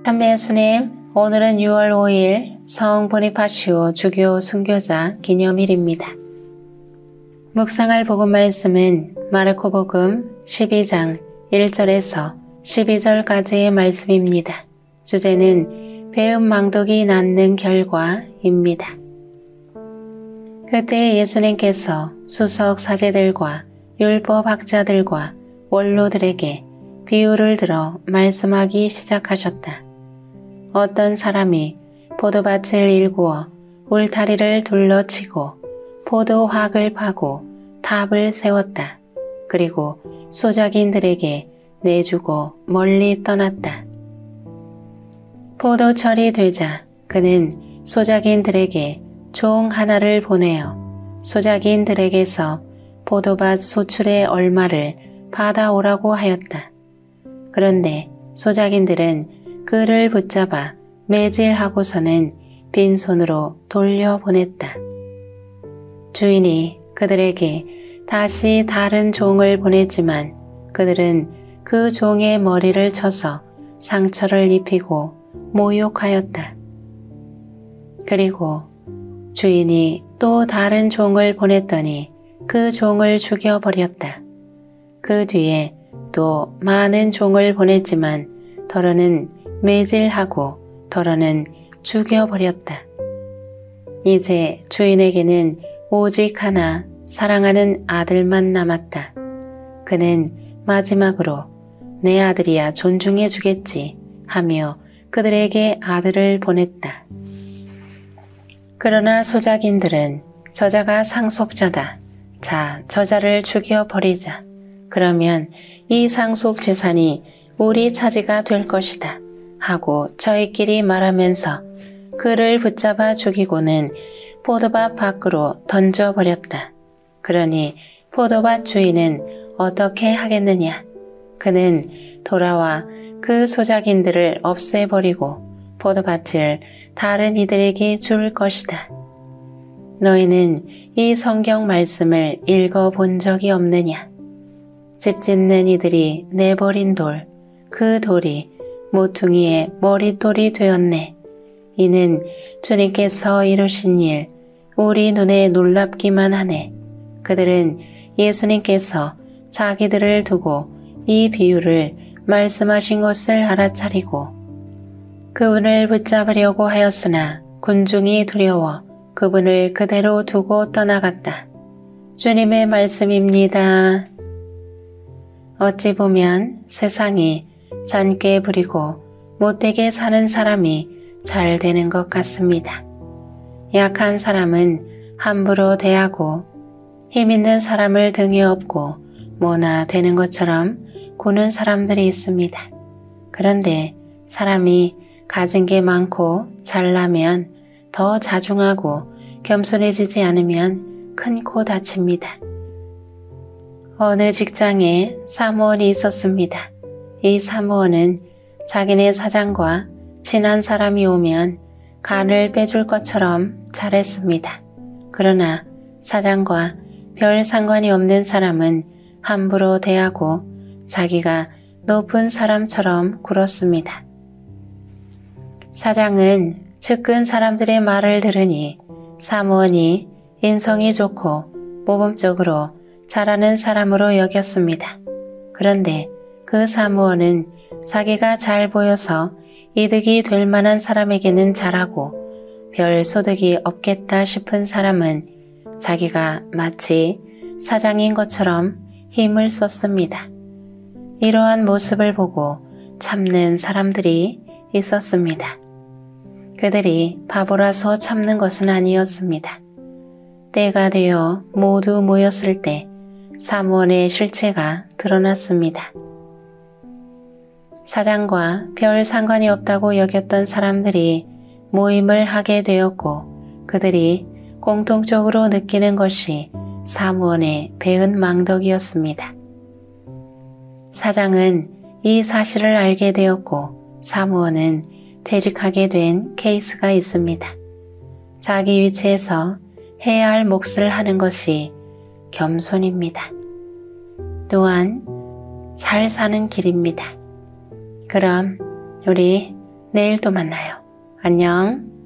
참배 예수님, 오늘은 6월 5일 성 보니파시오 주교 순교자 기념일입니다. 묵상할 복음 말씀은 마르코 복음 12장 1절에서 12절까지의 말씀입니다. 주제는 배은망덕이 낳는 결과입니다. 그때 예수님께서 수석 사제들과 율법학자들과 원로들에게 비유를 들어 말씀하기 시작하셨다. 어떤 사람이 포도밭을 일구어 울타리를 둘러치고 포도확을 파고 탑을 세웠다. 그리고 소작인들에게 내주고 멀리 떠났다. 포도철이 되자 그는 소작인들에게 종 하나를 보내어 소작인들에게서 포도밭 소출의 얼마를 받아오라고 하였다. 그런데 소작인들은 그를 붙잡아 매질하고서는 빈손으로 돌려보냈다. 주인이 그들에게 다시 다른 종을 보냈지만 그들은 그 종의 머리를 쳐서 상처를 입히고 모욕하였다. 그리고 주인이 또 다른 종을 보냈더니 그 종을 죽여버렸다. 그 뒤에 또 많은 종을 보냈지만 더러는 매질하고 더러는 죽여버렸다. 이제 주인에게는 오직 하나 사랑하는 아들만 남았다. 그는 마지막으로 내 아들이야 존중해 주겠지 하며 그들에게 아들을 보냈다. 그러나 소작인들은 저자가 상속자다. 자, 저자를 죽여버리자. 그러면 이 상속 재산이 우리 차지가 될 것이다 하고 저희끼리 말하면서 그를 붙잡아 죽이고는 포도밭 밖으로 던져버렸다. 그러니 포도밭 주인은 어떻게 하겠느냐? 그는 돌아와 그 소작인들을 없애버리고 포도밭을 다른 이들에게 줄 것이다. 너희는 이 성경 말씀을 읽어본 적이 없느냐? 집 짓는 이들이 내버린 돌, 그 돌이 모퉁이의 머릿돌이 되었네. 이는 주님께서 이루신 일, 우리 눈에 놀랍기만 하네. 그들은 예수님께서 자기들을 두고 이 비유를 말씀하신 것을 알아차리고 그분을 붙잡으려고 하였으나 군중이 두려워 그분을 그대로 두고 떠나갔다. 주님의 말씀입니다. 어찌 보면 세상이 잔꾀 부리고 못되게 사는 사람이 잘 되는 것 같습니다. 약한 사람은 함부로 대하고 힘 있는 사람을 등에 업고 뭐나 되는 것처럼 구는 사람들이 있습니다. 그런데 사람이 가진 게 많고 잘나면 더 자중하고 겸손해지지 않으면 큰 코 다칩니다. 어느 직장에 사무원이 있었습니다. 이 사무원은 자기네 사장과 친한 사람이 오면 간을 빼줄 것처럼 잘했습니다. 그러나 사장과 별 상관이 없는 사람은 함부로 대하고 자기가 높은 사람처럼 굴었습니다. 사장은 측근 사람들의 말을 들으니 사무원이 인성이 좋고 모범적으로 잘하는 사람으로 여겼습니다. 그런데 그 사무원은 자기가 잘 보여서 이득이 될 만한 사람에게는 잘하고 별 소득이 없겠다 싶은 사람은 자기가 마치 사장인 것처럼 힘을 썼습니다. 이러한 모습을 보고 참는 사람들이 있었습니다. 그들이 바보라서 참는 것은 아니었습니다. 때가 되어 모두 모였을 때 사무원의 실체가 드러났습니다. 사장과 별 상관이 없다고 여겼던 사람들이 모임을 하게 되었고 그들이 공통적으로 느끼는 것이 사무원의 배은망덕이었습니다. 사장은 이 사실을 알게 되었고 사무원은 퇴직하게 된 케이스가 있습니다. 자기 위치에서 해야 할 몫을 하는 것이 겸손입니다. 또한 잘 사는 길입니다. 그럼 우리 내일 또 만나요. 안녕.